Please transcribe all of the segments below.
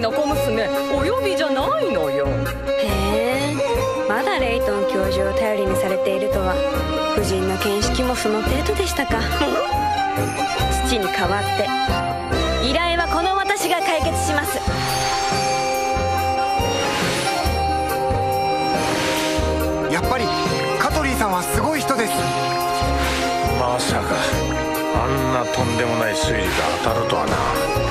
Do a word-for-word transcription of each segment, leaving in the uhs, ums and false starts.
な小娘お呼びじゃないのよ。 へえ、まだレイトン教授を頼りにされているとは。夫人の見識もその程度でしたか。父に代わって依頼はこの私が解決します。 やっぱりカトリーさんはすごい人です。 まさかあんなとんでもない推理が当たるとはな。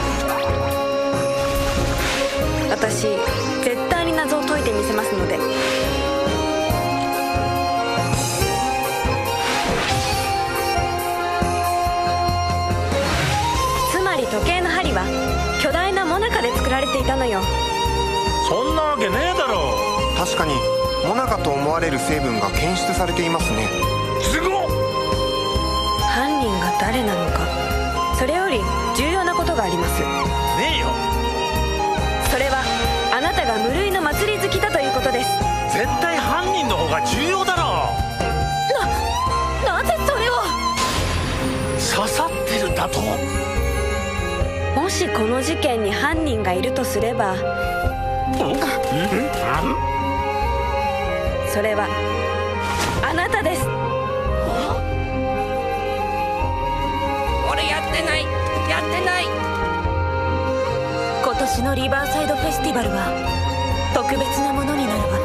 私絶対に謎を解いてみせますので。つまり時計の針は巨大なモナカで作られていたのよ。 そんなわけねえだろ。 確かにモナカと思われる成分が検出されていますね。 すごっ。 犯人が誰なのか、それより重要なことがあります。 ねえよ。 それはあなたが無類の祭り好きだということです。 絶対犯人の方が重要だろ。 な、なぜそれを。 刺さってるだと。 もしこの事件に犯人がいるとすれば、それはあなたです。 俺やってないやってない。 今年のリバーサイドフェスティバルは特別なものになるわ。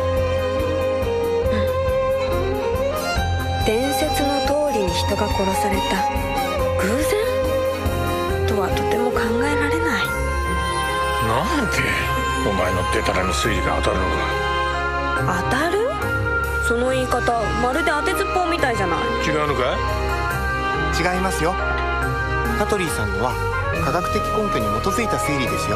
伝説の通りに人が殺された偶然とはとても考えられない。 なんでお前のデタラメ推理が当たるのか。 当たる？その言い方まるで当てずっぽうみたいじゃない。 違うのかい？ 違いますよ。カトリーさんのは科学的根拠に基づいた推理ですよ。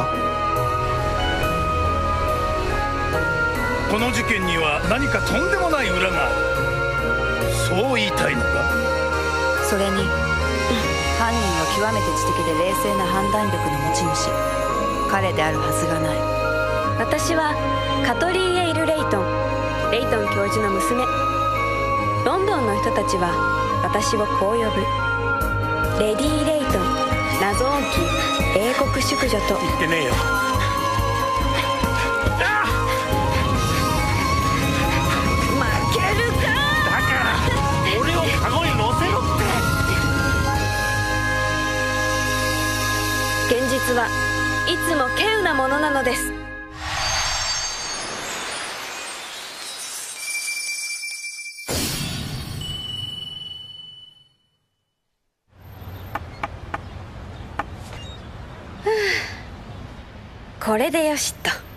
この事件には何かとんでもない裏がある。そう言いたいのか。 それに犯人は極めて知的で冷静な判断力の持ち主。彼であるはずがない。 私はカトリー・エイル・レイトン、レイトン教授の娘。ロンドンの人たちは私をこう呼ぶ。レディー・レイトン、謎多き英国淑女と。 言ってねえよ。 負けるか。 だから俺をカゴに乗せろって。 現実はいつも稀有なものなのです。これでよしっと。